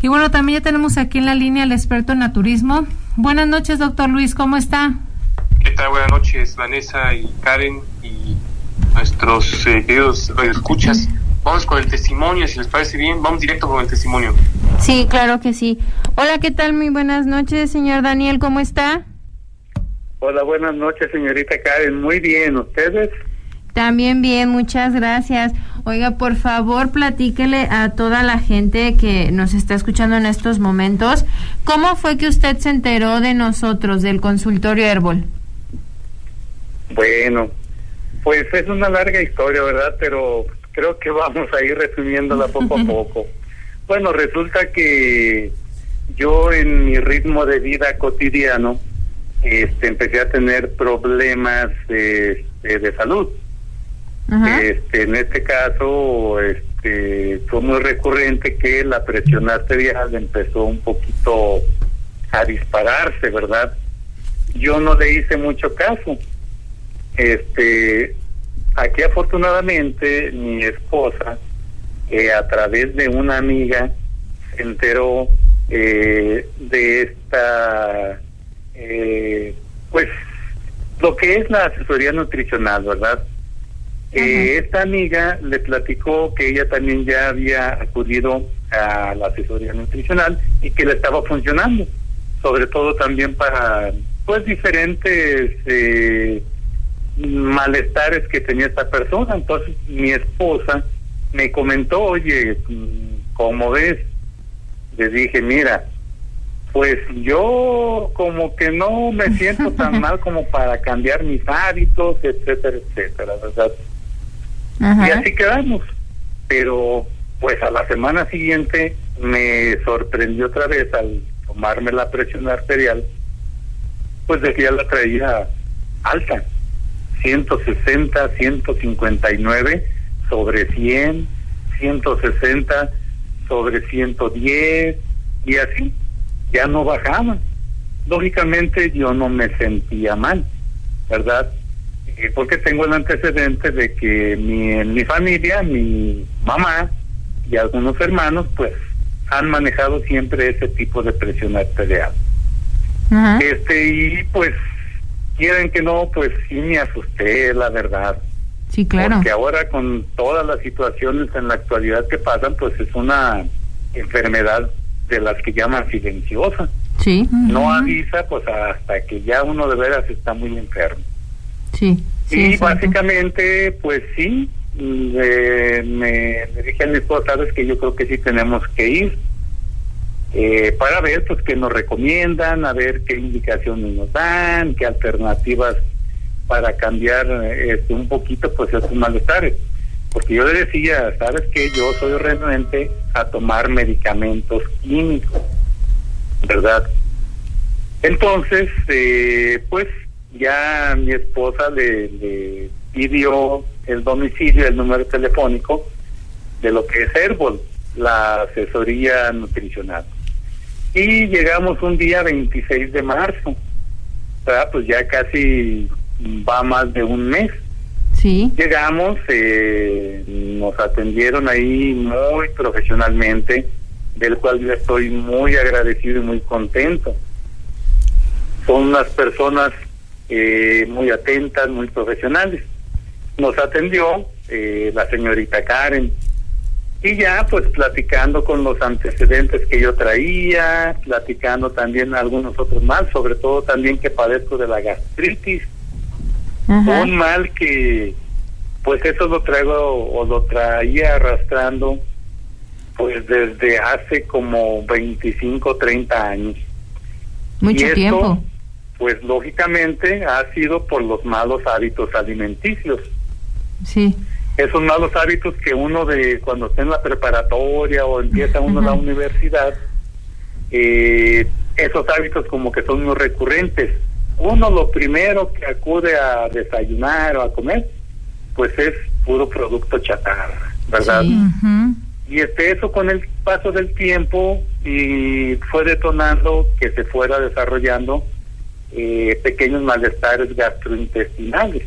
Y bueno, también ya tenemos aquí en la línea al experto en naturismo. Buenas noches, doctor Luis, ¿cómo está? ¿Qué tal? Buenas noches, Vanessa y Karen y nuestros queridos radioescuchas. Vamos con el testimonio, si les parece bien, vamos directo con el testimonio. Sí, claro que sí. Hola, ¿qué tal? Muy buenas noches, señor Daniel, ¿cómo está? Hola, buenas noches, señorita Karen. Muy bien, ¿ustedes? También bien, muchas gracias. Oiga, por favor, platíquele a toda la gente que nos está escuchando en estos momentos, ¿cómo fue que usted se enteró de nosotros, del consultorio Herbol? Bueno, pues es una larga historia, ¿verdad? Pero creo que vamos a ir resumiéndola poco a poco. Bueno, resulta que yo en mi ritmo de vida cotidiano empecé a tener problemas de salud. En este caso fue muy recurrente que la presión arterial empezó un poquito a dispararse, ¿verdad? Yo no le hice mucho caso. Aquí afortunadamente mi esposa a través de una amiga se enteró de esta pues lo que es la asesoría nutricional, ¿verdad? Esta amiga le platicó que ella también ya había acudido a la asesoría nutricional y que le estaba funcionando, sobre todo también para pues diferentes malestares que tenía esta persona. Entonces mi esposa me comentó, oye, ¿cómo ves? Le dije, mira, pues yo como que no me siento tan mal como para cambiar mis hábitos, etcétera, etcétera, ¿verdad? Y así quedamos. Pero pues a la semana siguiente me sorprendió otra vez al tomarme la presión arterial, pues de que ya la traía alta, 160, 159 sobre 100, 160 sobre 110 y así, ya no bajaba. Lógicamente yo no me sentía mal, ¿verdad? Porque tengo el antecedente de que en mi familia, mi mamá y algunos hermanos, pues, han manejado siempre ese tipo de presión arterial. Y pues, quieren que no, pues sí me asusté, la verdad. Sí, claro. Porque ahora con todas las situaciones en la actualidad que pasan, pues es una enfermedad de las que llaman silenciosa. Sí. No avisa, pues hasta que ya uno de veras está muy enfermo. Sí. Y básicamente, pues sí, me dije a mi esposa, sabes que yo creo que sí tenemos que ir para ver pues qué nos recomiendan, a ver qué indicaciones nos dan, qué alternativas para cambiar un poquito pues esos malestares. Porque yo le decía, sabes que yo soy renuente a tomar medicamentos químicos, ¿verdad? Entonces, pues ya mi esposa le pidió el domicilio, el número telefónico de lo que es Herbol, la asesoría nutricional. Y llegamos un día 26 de marzo, ¿verdad? Pues ya casi va más de un mes. Sí. Llegamos, nos atendieron ahí muy profesionalmente, del cual yo estoy muy agradecido y muy contento. Son unas personas muy atentas, muy profesionales. Nos atendió la señorita Karen, y ya pues platicando con los antecedentes que yo traía, platicando también algunos otros más, sobre todo también que padezco de la gastritis, un mal que pues eso lo traigo o lo traía arrastrando pues desde hace como 25, 30 años. Mucho y tiempo. Esto, pues lógicamente ha sido por los malos hábitos alimenticios. Sí. Esos malos hábitos que uno cuando está en la preparatoria o empieza uno la universidad, esos hábitos como que son muy recurrentes. Uno lo primero que acude a desayunar o a comer, pues es puro producto chatarra, ¿verdad? Sí. Y eso con el paso del tiempo y fue detonando que se fuera desarrollando pequeños malestares gastrointestinales.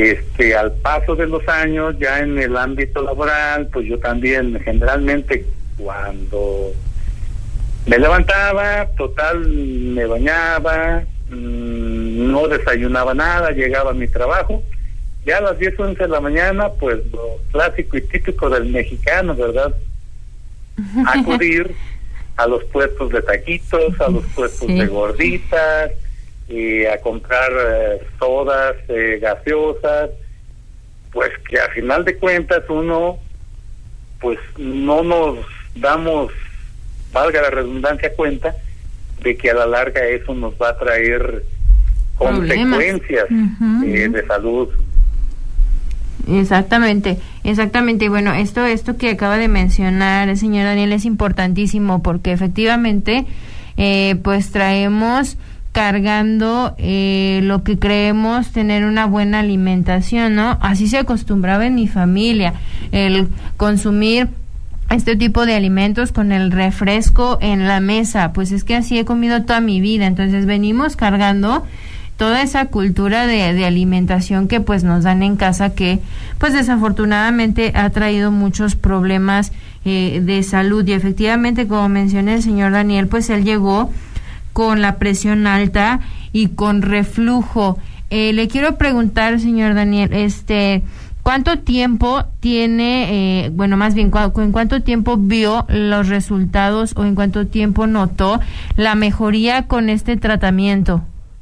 Al paso de los años, ya en el ámbito laboral, pues yo también generalmente cuando me levantaba, total, me bañaba, no desayunaba nada, llegaba a mi trabajo, ya a las 10, 11 de la mañana, pues lo clásico y típico del mexicano, ¿verdad? Acudir a los puestos de taquitos, a los puestos de gorditas, a comprar sodas, gaseosas, pues que a final de cuentas uno, pues no nos damos, valga la redundancia, cuenta de que a la larga eso nos va a traer consecuencias de salud. Exactamente. Y bueno, esto que acaba de mencionar el señor Daniel es importantísimo, porque efectivamente pues traemos cargando lo que creemos tener una buena alimentación, ¿no? Así se acostumbraba en mi familia, el consumir este tipo de alimentos con el refresco en la mesa. Pues es que así he comido toda mi vida, entonces venimos cargando toda esa cultura de alimentación que pues nos dan en casa, que pues desafortunadamente ha traído muchos problemas de salud. Y efectivamente, como mencioné el señor Daniel, pues él llegó con la presión alta y con reflujo. Le quiero preguntar, señor Daniel, ¿cuánto tiempo tiene, más bien, en cuánto tiempo vio los resultados o en cuánto tiempo notó la mejoría con este tratamiento?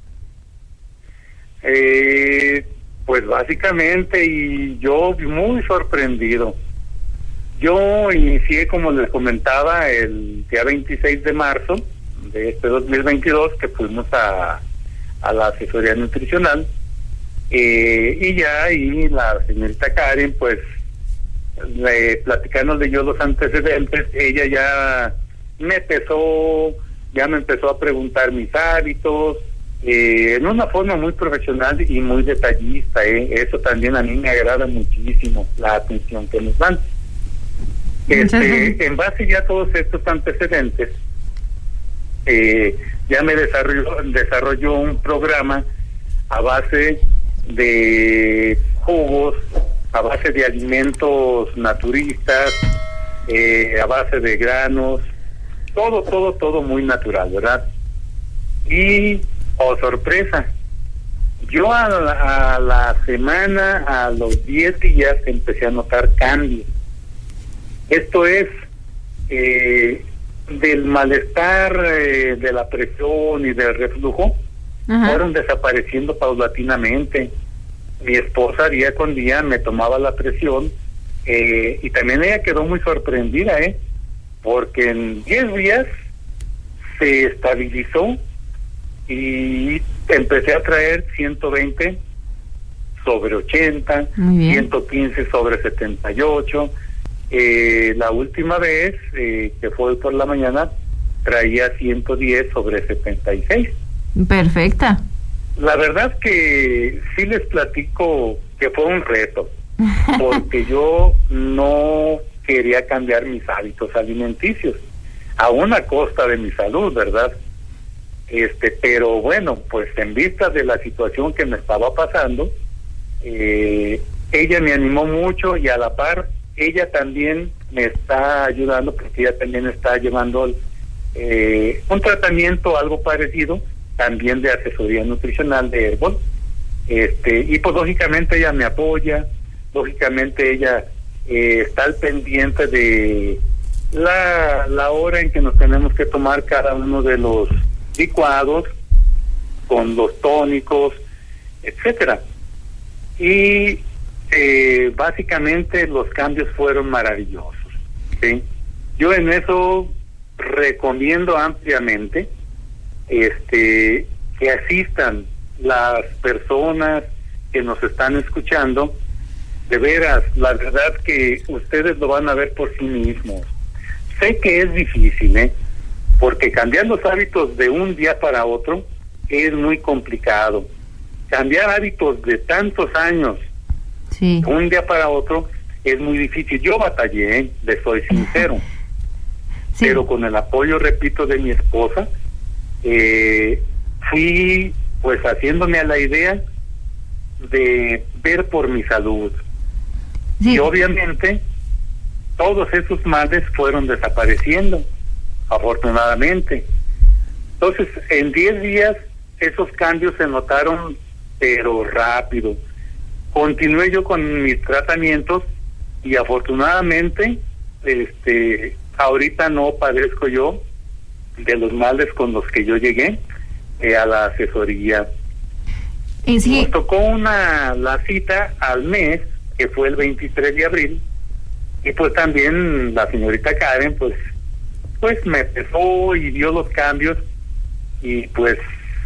Pues básicamente, y yo muy sorprendido. Yo inicié, como les comentaba, el día 26 de marzo de este 2022, que fuimos a la asesoría nutricional, y ya ahí la señorita Karen, pues platicándole yo los antecedentes, ella ya me empezó a preguntar mis hábitos, en una forma muy profesional y muy detallista. Eso también a mí me agrada muchísimo, la atención que nos dan. En base ya a todos estos antecedentes, ya me desarrolló un programa a base de jugos, a base de alimentos naturistas, a base de granos, todo muy natural, ¿verdad? Y sorpresa, yo a la semana, a los 10 días, empecé a notar cambios. Esto es del malestar, de la presión y del reflujo. Fueron desapareciendo paulatinamente. Mi esposa día con día me tomaba la presión, y también ella quedó muy sorprendida, porque en 10 días se estabilizó y empecé a traer 120 sobre 80, 115 sobre 78. La última vez, que fue por la mañana, traía 110 sobre 76. Perfecta. La verdad que sí les platico que fue un reto, porque yo no quería cambiar mis hábitos alimenticios, a una costa de mi salud, ¿verdad? Pero bueno, pues en vista de la situación que me estaba pasando, ella me animó mucho, y a la par ella también me está ayudando, porque ella también está llevando un tratamiento algo parecido, también de asesoría nutricional de Herbol, y pues lógicamente ella me apoya, lógicamente ella está al pendiente de la hora en que nos tenemos que tomar cada uno de los licuados, con los tónicos, etcétera. Y básicamente los cambios fueron maravillosos, ¿sí? Yo en eso recomiendo ampliamente que asistan las personas que nos están escuchando. De veras, la verdad que ustedes lo van a ver por sí mismos. Sé que es difícil, porque cambiar los hábitos de un día para otro es muy complicado. Cambiar hábitos de tantos años, de un día para otro, es muy difícil. Yo batallé, les soy sincero, pero con el apoyo, repito, de mi esposa, fui pues haciéndome a la idea de ver por mi salud. Y obviamente todos esos males fueron desapareciendo, afortunadamente. Entonces, en 10 días, esos cambios se notaron, pero rápido. Continué yo con mis tratamientos y afortunadamente, ahorita no padezco yo de los males con los que yo llegué a la asesoría. Sí. Nos tocó la cita al mes, que fue el 23 de abril, y pues también la señorita Karen, pues me pesó y vio los cambios, y pues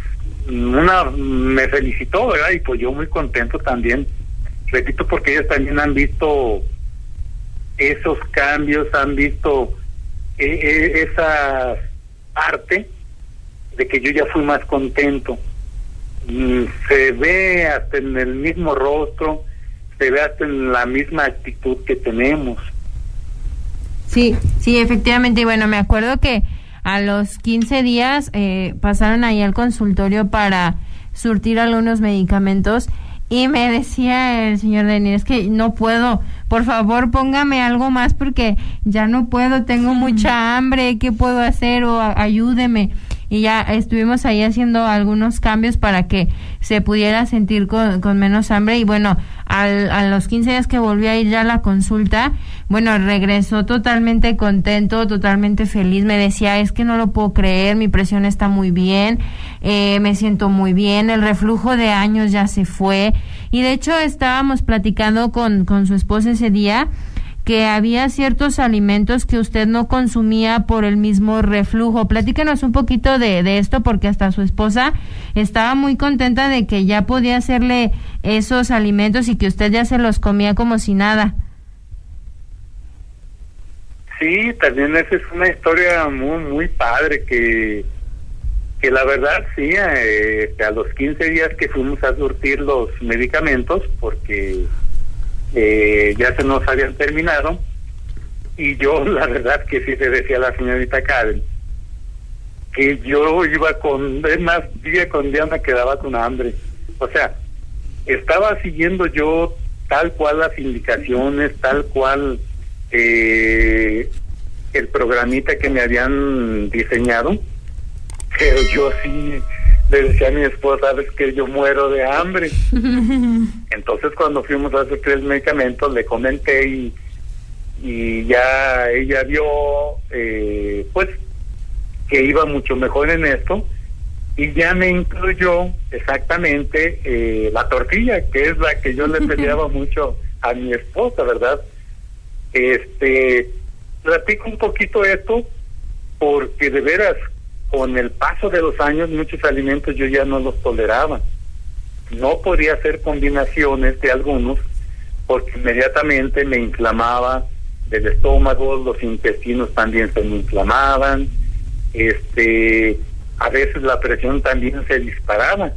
me felicitó, ¿verdad? Y pues yo muy contento también, repito, porque ellos también han visto esos cambios, han visto esa parte de que yo ya fui más contento. Se ve hasta en el mismo rostro, se ve hasta en la misma actitud que tenemos. Sí, efectivamente. Y bueno, me acuerdo que a los 15 días pasaron ahí al consultorio para surtir algunos medicamentos y me decía el señor Daniel, es que no puedo, por favor póngame algo más porque ya no puedo, tengo mucha hambre, ¿qué puedo hacer? O ayúdeme. Y ya estuvimos ahí haciendo algunos cambios para que se pudiera sentir con menos hambre. Y bueno, a los 15 días que volví a ir ya a la consulta, bueno, regresó totalmente contento, totalmente feliz. Me decía, es que no lo puedo creer, mi presión está muy bien, me siento muy bien, el reflujo de años ya se fue. Y de hecho estábamos platicando con su esposa ese día, que había ciertos alimentos que usted no consumía por el mismo reflujo. Platíquenos un poquito de esto, porque hasta su esposa estaba muy contenta de que ya podía hacerle esos alimentos y que usted ya se los comía como si nada. Sí, también esa es una historia muy, muy padre que la verdad sí, a los 15 días que fuimos a surtir los medicamentos, porque ya se nos habían terminado, y yo la verdad que sí le decía a la señorita Karen que yo iba día con día me quedaba con hambre. O sea, estaba siguiendo yo tal cual las indicaciones, tal cual el programita que me habían diseñado, pero yo sí le decía a mi esposa, sabes que yo muero de hambre. Entonces cuando fuimos a hacer 3 medicamentos le comenté y ya ella vio pues que iba mucho mejor en esto, y ya me incluyó exactamente la tortilla, que es la que yo le peleaba mucho a mi esposa, ¿verdad? Platico un poquito esto porque de veras con el paso de los años muchos alimentos yo ya no los toleraba. No podía hacer combinaciones de algunos porque inmediatamente me inflamaba del estómago, los intestinos también se me inflamaban, a veces la presión también se disparaba.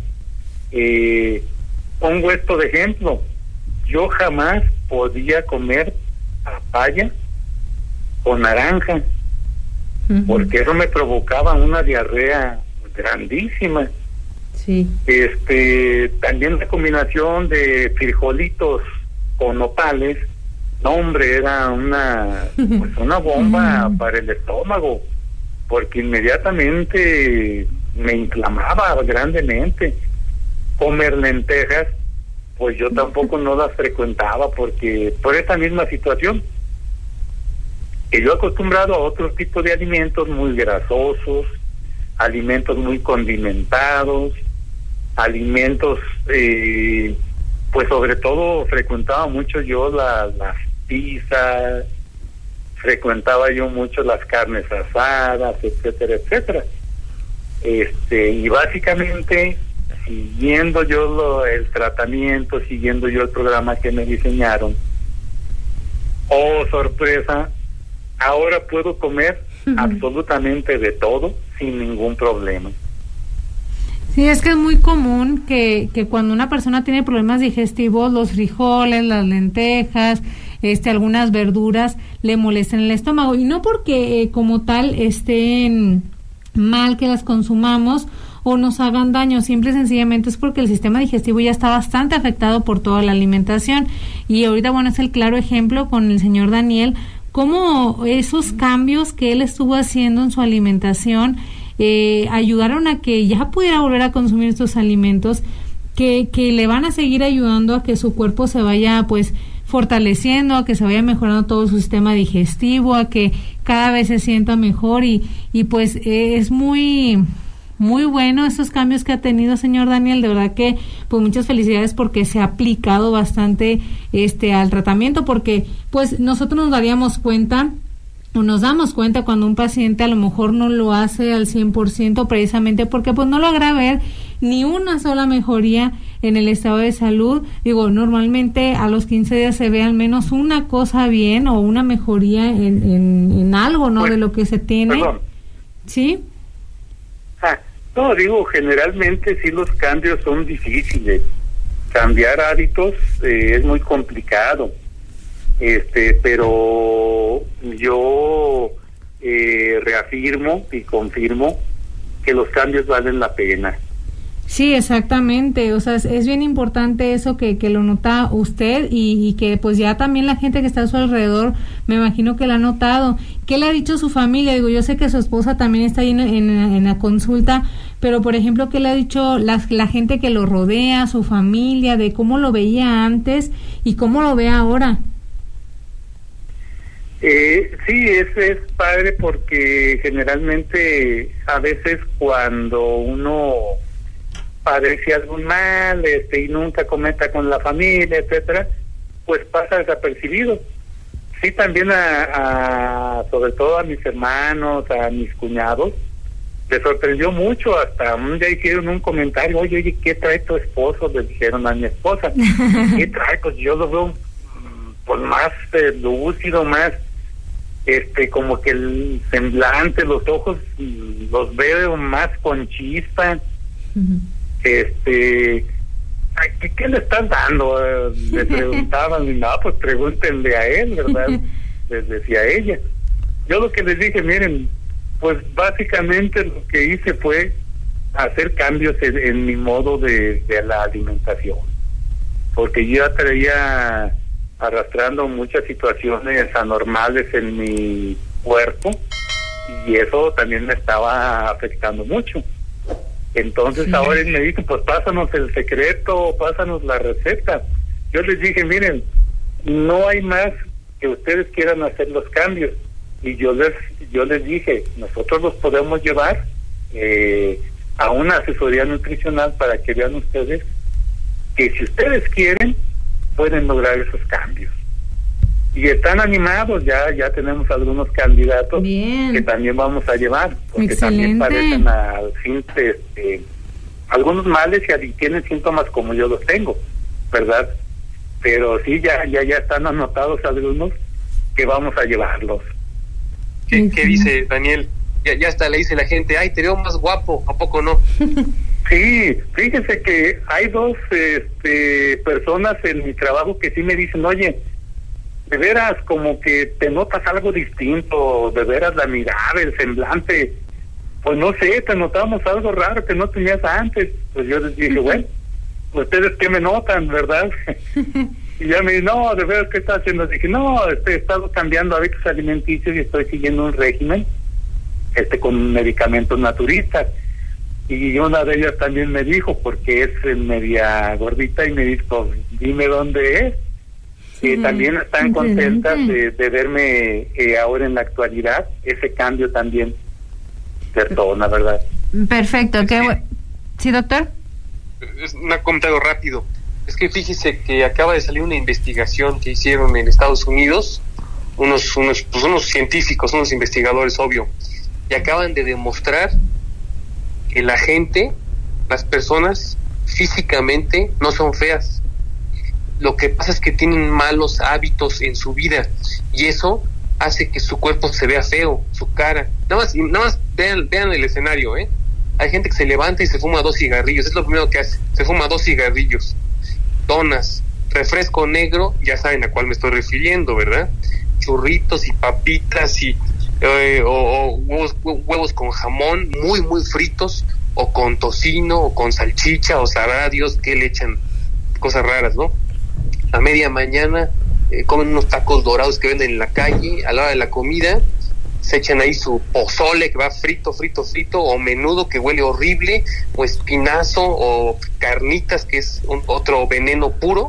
Pongo esto de ejemplo, yo jamás podía comer papaya con naranja, porque eso me provocaba una diarrea grandísima. Sí. También la combinación de frijolitos con nopales, no hombre, era una bomba para el estómago, porque inmediatamente me inflamaba grandemente. Comer lentejas, pues yo tampoco no las frecuentaba porque por esa misma situación. Que yo acostumbrado a otro tipo de alimentos muy grasosos, alimentos muy condimentados, alimentos, pues sobre todo frecuentaba mucho yo las pizzas, frecuentaba yo mucho las carnes asadas, etcétera, etcétera. Y básicamente, siguiendo yo el tratamiento, siguiendo yo el programa que me diseñaron, oh sorpresa, ahora puedo comer absolutamente de todo sin ningún problema. Sí, es que es muy común que cuando una persona tiene problemas digestivos, los frijoles, las lentejas, algunas verduras le molesten el estómago, y no porque como tal estén mal que las consumamos o nos hagan daño, simple y sencillamente es porque el sistema digestivo ya está bastante afectado por toda la alimentación. Y ahorita, bueno, es el claro ejemplo con el señor Daniel, cómo esos cambios que él estuvo haciendo en su alimentación ayudaron a que ya pudiera volver a consumir estos alimentos que le van a seguir ayudando a que su cuerpo se vaya pues fortaleciendo, a que se vaya mejorando todo su sistema digestivo, a que cada vez se sienta mejor y pues es muy bueno esos cambios que ha tenido, señor Daniel. De verdad que pues muchas felicidades porque se ha aplicado bastante al tratamiento, porque pues nosotros nos daríamos cuenta o nos damos cuenta cuando un paciente a lo mejor no lo hace al 100%, precisamente porque pues no logra ver ni una sola mejoría en el estado de salud. Digo, normalmente a los 15 días se ve al menos una cosa bien o una mejoría en algo, ¿no? Pues, de lo que se tiene. Perdón. ¿Sí? No, digo, generalmente sí los cambios son difíciles. Cambiar hábitos es muy complicado. Pero yo reafirmo y confirmo que los cambios valen la pena. Sí, exactamente, o sea, es bien importante eso que lo nota usted y que pues ya también la gente que está a su alrededor, me imagino que lo ha notado. ¿Qué le ha dicho su familia? Digo, yo sé que su esposa también está ahí en la consulta, pero por ejemplo, ¿qué le ha dicho la gente que lo rodea, su familia, de cómo lo veía antes y cómo lo ve ahora? Sí, es padre porque generalmente a veces cuando uno padece algún mal y nunca comenta con la familia, etcétera, pues pasa desapercibido. Sí, también sobre todo a mis hermanos, a mis cuñados, les sorprendió mucho. Hasta un día hicieron un comentario: oye, ¿qué trae tu esposo? Le dijeron a mi esposa. ¿Qué trae? Pues yo lo veo pues más lúcido, más como que el semblante, los ojos los veo más con chispa. Uh-huh. ¿Qué le estás dando? Le preguntaban, y no, pues pregúntenle a él, ¿verdad? Les decía ella. Yo lo que les dije, miren, pues básicamente lo que hice fue hacer cambios en mi modo de la alimentación, porque yo ya traía arrastrando muchas situaciones anormales en mi cuerpo y eso también me estaba afectando mucho. Entonces sí. Ahora él me dice, pues pásanos el secreto, pásanos la receta. Yo les dije, miren, no hay más que ustedes quieran hacer los cambios. Y yo les dije, nosotros los podemos llevar a una asesoría nutricional para que vean ustedes que si ustedes quieren, pueden lograr esos cambios. Y están animados, ya tenemos algunos candidatos. Bien. Que también vamos a llevar, porque excelente. También padecen algunos males y tienen síntomas como yo los tengo, ¿verdad? Pero sí, ya están anotados algunos que vamos a llevarlos. ¿Qué dice Daniel? Ya hasta le dice la gente, ay, te veo más guapo, ¿a poco no? Sí, fíjese que hay dos personas en mi trabajo que sí me dicen, oye, de veras como que te notas algo distinto, de veras la mirada, el semblante, pues no sé, te notamos algo raro que no tenías antes. Pues yo les dije, bueno, ustedes qué me notan, ¿verdad? Y ya me dicen, no, de veras, ¿qué estás haciendo? Dije, no, he estado cambiando hábitos alimenticios y estoy siguiendo un régimen con medicamentos naturistas. Y una de ellas también me dijo, porque es media gordita, y me dijo, dime dónde es. También están contentas de verme ahora en la actualidad, ese cambio también persona, ¿verdad? Perfecto. ¿Sí, doctor? Es un comentario rápido. Es que fíjese que acaba de salir una investigación que hicieron en Estados Unidos, unos científicos, unos investigadores, obvio, y acaban de demostrar que las personas físicamente no son feas. Lo que pasa es que tienen malos hábitos en su vida y eso hace que su cuerpo se vea feo, su cara. Nada más vean el escenario, ¿eh? Hay gente que se levanta y se fuma 2 cigarrillos, es lo primero que hace, se fuma 2 cigarrillos, donas, refresco negro, ya saben a cuál me estoy refiriendo, ¿verdad? Churritos y papitas y o huevos con jamón muy muy fritos, o con tocino, o con salchicha, o sabrá Dios qué le echan, cosas raras, ¿no? A media mañana comen unos tacos dorados que venden en la calle, a la hora de la comida se echan ahí su pozole que va frito, o menudo que huele horrible, o espinazo, o carnitas, que es otro veneno puro,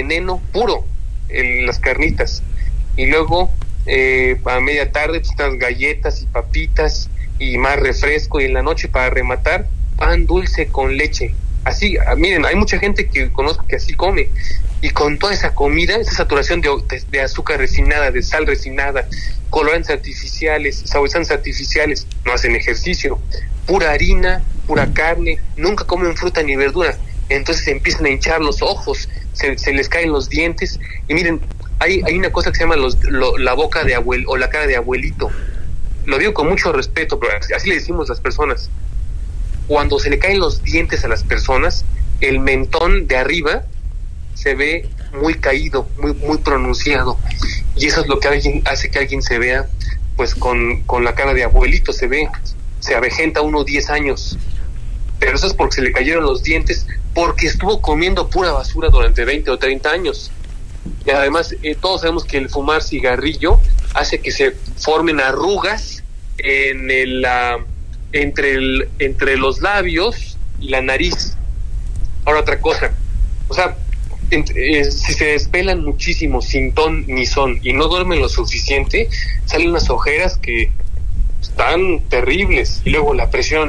las carnitas. Y luego, a media tarde, pues unas galletas y papitas, y más refresco, y en la noche, para rematar, pan dulce con leche. Así, miren, hay mucha gente que conozco que así come, y con toda esa comida, esa saturación de azúcar refinada, de sal refinada, colorantes artificiales, saborizantes artificiales, no hacen ejercicio, pura harina, pura carne, nunca comen fruta ni verdura, entonces empiezan a hinchar los ojos, se les caen los dientes, y miren, hay una cosa que se llama la boca de abuelo, o la cara de abuelito. Lo digo con mucho respeto, pero así le decimos las personas. Cuando se le caen los dientes a las personas, el mentón de arriba se ve muy caído, muy pronunciado, y eso es lo que hace que alguien se vea pues con la cara de abuelito, se avejenta uno 10 años, pero eso es porque se le cayeron los dientes, porque estuvo comiendo pura basura durante 20 o 30 años. Y además todos sabemos que el fumar cigarrillo hace que se formen arrugas entre los labios y la nariz. Ahora otra cosa, o sea, si se despelan muchísimo sin ton ni son y no duermen lo suficiente, salen unas ojeras que están terribles, y luego la presión,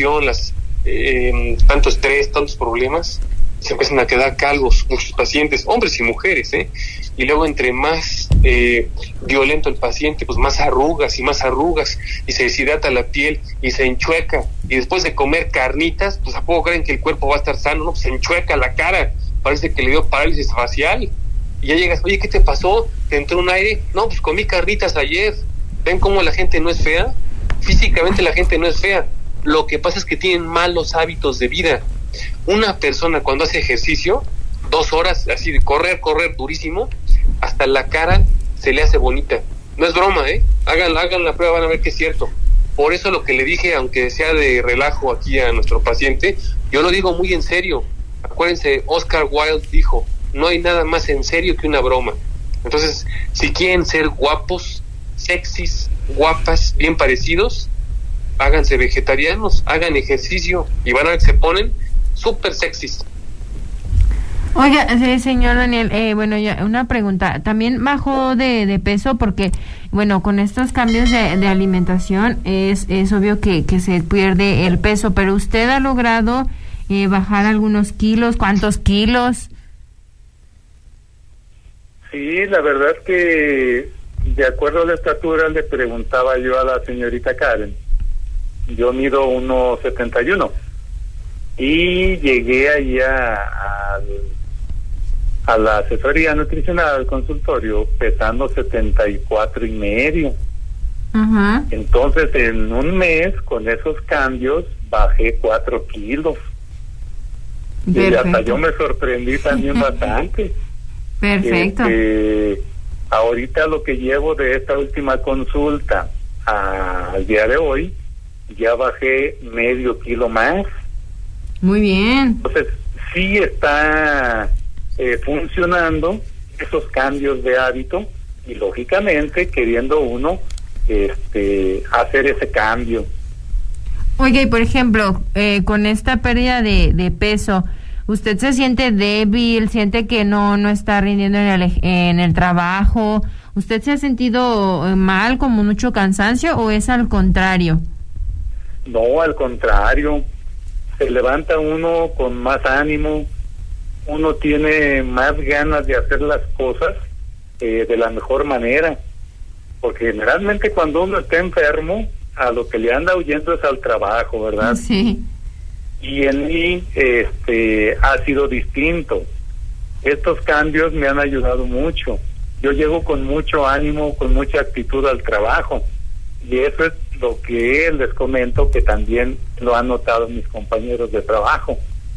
tanto estrés, tantos problemas, se empiezan a quedar calvos muchos pacientes, hombres y mujeres, y luego entre más violento el paciente, pues más arrugas, y se deshidrata la piel y se enchueca, y después de comer carnitas, pues ¿a poco creen que el cuerpo va a estar sano? No, pues se enchueca la cara, parece que le dio parálisis facial, y ya llegas, oye, ¿qué te pasó? ¿Te entró un aire? No, pues comí carnitas ayer. ¿Ven cómo la gente no es fea? Físicamente la gente no es fea, lo que pasa es que tienen malos hábitos de vida. Una persona cuando hace ejercicio, 2 horas así de correr durísimo, hasta la cara se le hace bonita. No es broma, hagan la prueba, van a ver que es cierto. Por eso lo que le dije, aunque sea de relajo aquí a nuestro paciente, yo lo digo muy en serio. Acuérdense, Oscar Wilde dijo, no hay nada más en serio que una broma. Entonces, si quieren ser guapos, sexys, guapas, bien parecidos, háganse vegetarianos, hagan ejercicio y van a ver que se ponen súper sexys. Oiga, sí, señor Daniel, bueno, ya una pregunta, ¿también bajó de peso? Porque, bueno, con estos cambios de alimentación es obvio que se pierde el peso, pero usted ha logrado bajar algunos kilos. ¿Cuántos kilos? Sí, la verdad es que de acuerdo a la estatura le preguntaba yo a la señorita Karen, yo mido 1.71 y llegué allá a la asesoría nutricional, al consultorio, pesando 74.5. Ajá. Entonces en un mes con esos cambios bajé 4 kilos. Y hasta yo me sorprendí también bastante. Perfecto. Ahorita lo que llevo de esta última consulta al día de hoy, ya bajé medio kilo más. Muy bien. Entonces sí está funcionando esos cambios de hábito, y lógicamente queriendo uno hacer ese cambio. Oiga, y por ejemplo, con esta pérdida de peso, ¿usted se siente débil? ¿Siente que no está rindiendo en el trabajo? ¿Usted se ha sentido mal, como mucho cansancio, o es al contrario? No, al contrario. Se levanta uno con más ánimo, uno tiene más ganas de hacer las cosas de la mejor manera, porque generalmente cuando uno está enfermo, a lo que le anda huyendo es al trabajo, ¿verdad? Sí. Y en mí ha sido distinto. Estos cambios me han ayudado mucho. Yo llego con mucho ánimo, con mucha actitud al trabajo, y eso es lo que les comento, que también lo han notado mis compañeros de trabajo.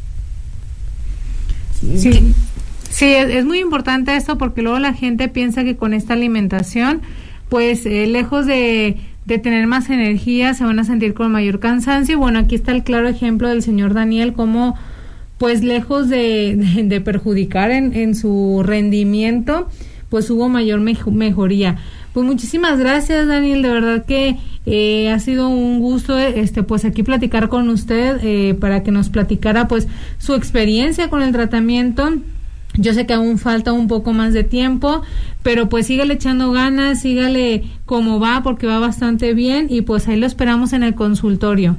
Sí, es muy importante esto, porque luego la gente piensa que con esta alimentación, pues lejos de tener más energía, se van a sentir con mayor cansancio. Bueno, aquí está el claro ejemplo del señor Daniel, cómo pues lejos de perjudicar en su rendimiento, pues hubo mayor mejoría. Pues muchísimas gracias, Daniel, de verdad que ha sido un gusto pues aquí platicar con usted para que nos platicara pues su experiencia con el tratamiento. Yo sé que aún falta un poco más de tiempo, pero pues sígale echando ganas, sígale como va, porque va bastante bien, y pues ahí lo esperamos en el consultorio.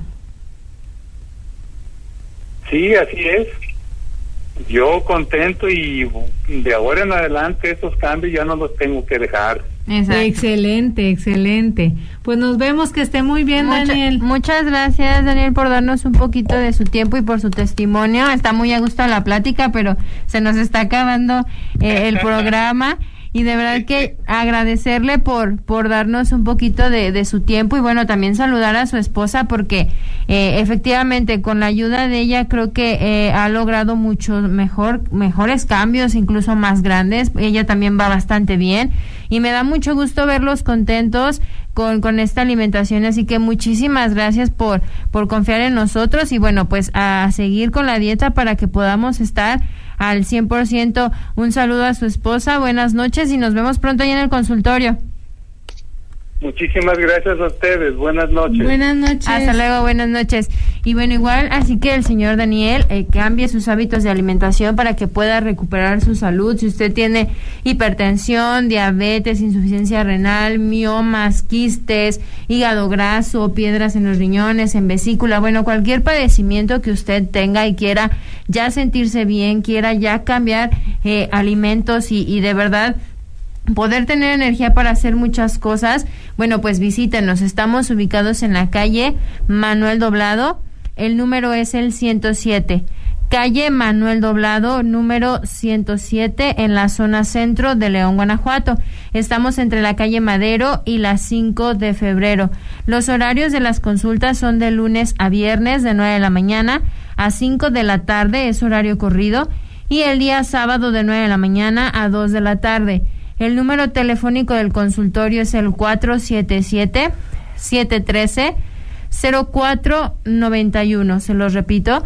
Sí, así es. Yo contento, y de ahora en adelante esos cambios ya no los tengo que dejar. Exacto. Excelente. Pues nos vemos, que esté muy bien, Daniel. Muchas gracias, Daniel, por darnos un poquito de su tiempo y por su testimonio. Está muy a gusto la plática, pero se nos está acabando el programa. Y de verdad que agradecerle por darnos un poquito de su tiempo, y bueno, también saludar a su esposa, porque efectivamente con la ayuda de ella creo que ha logrado mejores cambios, incluso más grandes. Ella también va bastante bien y me da mucho gusto verlos contentos con esta alimentación, así que muchísimas gracias por confiar en nosotros, y bueno, pues a seguir con la dieta para que podamos estar al 100%. Un saludo a su esposa, buenas noches, y nos vemos pronto ahí en el consultorio. Muchísimas gracias a ustedes, buenas noches. Buenas noches. Hasta luego, buenas noches. Y bueno, igual, así que el señor Daniel cambie sus hábitos de alimentación para que pueda recuperar su salud. Si usted tiene hipertensión, diabetes, insuficiencia renal, miomas, quistes, hígado graso, piedras en los riñones, en vesícula, bueno, cualquier padecimiento que usted tenga y quiera ya sentirse bien, quiera ya cambiar alimentos y de verdad poder tener energía para hacer muchas cosas, bueno, pues visítenos. Estamos ubicados en la calle Manuel Doblado, el número es el 107, calle Manuel Doblado, número 107, en la zona centro de León, Guanajuato. Estamos entre la calle Madero y la 5 de febrero. Los horarios de las consultas son de lunes a viernes, de 9 de la mañana a 5 de la tarde, es horario corrido, y el día sábado de 9 de la mañana a 2 de la tarde. El número telefónico del consultorio es el 477-713-0491. Se los repito,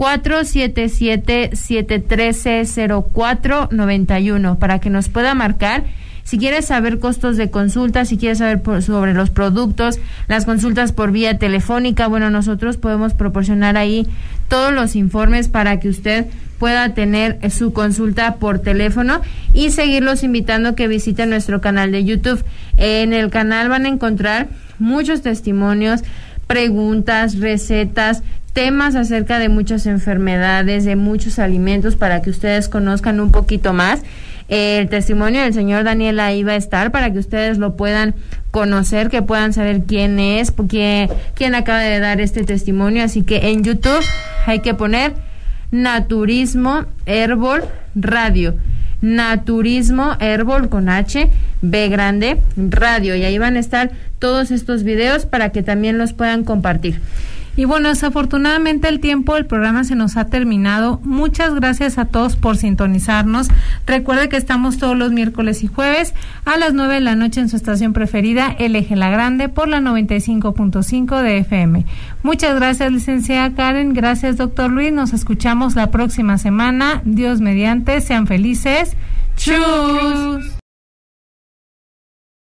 477-713-0491, para que nos pueda marcar. Si quieres saber costos de consulta, si quieres saber sobre los productos, las consultas por vía telefónica, bueno, nosotros podemos proporcionar ahí todos los informes para que usted pueda tener su consulta por teléfono, y seguirlos invitando a que visiten nuestro canal de YouTube. En el canal van a encontrar muchos testimonios, preguntas, recetas, temas acerca de muchas enfermedades, de muchos alimentos, para que ustedes conozcan un poquito más. El testimonio del señor Daniel ahí va a estar para que ustedes lo puedan conocer, que puedan saber quién es, quién acaba de dar este testimonio. Así que en YouTube hay que poner Naturismo Herbol Radio, Naturismo Herbol con H, B grande, Radio, y ahí van a estar todos estos videos para que también los puedan compartir. Y bueno, desafortunadamente el tiempo del programa se nos ha terminado. Muchas gracias a todos por sintonizarnos. Recuerde que estamos todos los miércoles y jueves a las 9 de la noche en su estación preferida, El Eje La Grande, por la 95.5 de FM. Muchas gracias, licenciada Karen. Gracias, doctor Luis. Nos escuchamos la próxima semana. Dios mediante. Sean felices. ¡Chus!